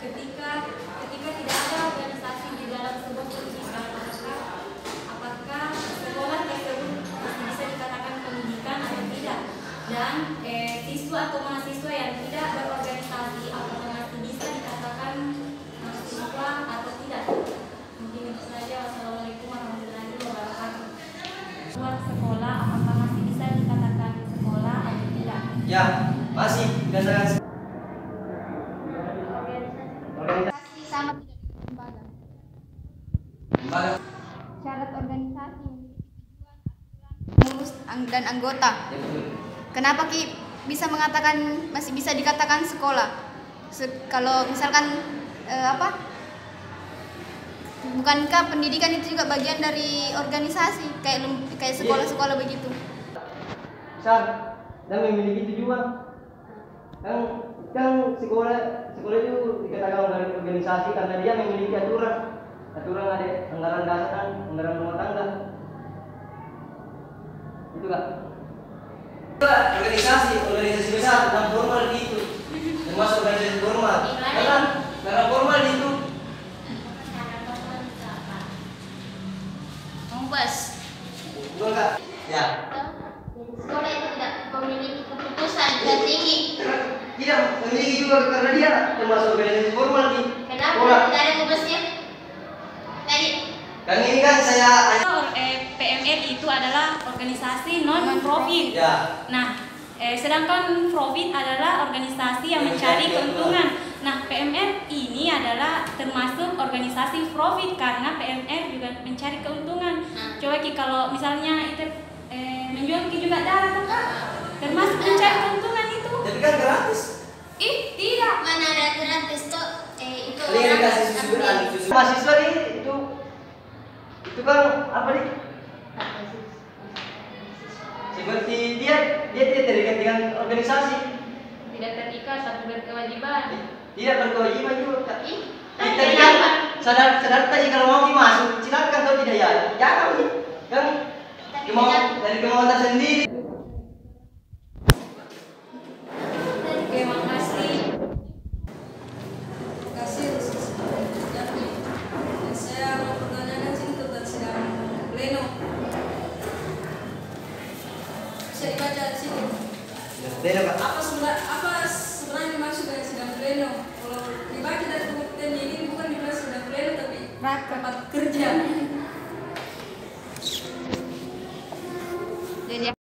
ketika tidak ada organisasi di dalam sebuah pendidikan, apakah sekolah tersebut masih bisa dikatakan pendidikan atau tidak? Dan siswa atau mahasiswa yang tidak berorganisasi apakah masih bisa dikatakan mahasiswa atau tidak? Mungkin itu saja. Wassalamualaikum warahmatullahi wabarakatuh. Sekolah apakah masih bisa dikatakan sekolah atau tidak? Ya, masih dikatakan. Organisasi sama tidak dengan lembaga. Syarat organisasi pengurus dan anggota. Ya, betul. Kenapa Ki bisa mengatakan masih bisa dikatakan sekolah? Kalau misalkan bukankah pendidikan itu juga bagian dari organisasi kayak sekolah-sekolah begitu? Misal, dan memiliki tujuan. Kan sekolah itu dikatakan organisasi karena dia memiliki aturan ada anggaran dasar, anggaran rumah tangga. Itu Kak. Organisasi besar dan formal gitu, termasuk organisasi formal. Karena formal itu. Membahas. Betul Kak? Ya. Sekolah itu tidak memiliki keputusan yang tinggi. Tidak memiliki juga karena dia termasuk organisasi formal nih. Kenapa tidak ada tugasnya? Tadi. Dan ini kan saya PMR itu adalah organisasi non-profit. Ya. Nah, sedangkan profit adalah organisasi yang mencari keuntungan. Nah, PMR ini adalah termasuk organisasi profit karena PMR juga mencari keuntungan. Coba Ki, kalau misalnya itu menjual Ki juga darah Kak, termasuk mencari keuntungan itu. Tapi kan gratis. Tidak. Mana ada gratis tuh? Itu Paling dikasih susu. Mahasiswa nih itu kan apa nih? Seperti dia tidak terikat dengan organisasi. Tidak terikat tapi berkewajiban. Tidak berkewajiban juga. Tapi kan sadar tadi kalau mau masuk silakan, kalau tidak ya jangan nih. Kan dari kemauan tersendiri. Terima kasih. Saya mau pertanyakan sini tentang sidang pleno. Bisa dibaca di sini. Pleno Pak. Apa sebenarnya dimaksud dengan sidang pleno? Kalau dibaca dari pengertian ini bukan dibilang sidang pleno tapi rapat kerja.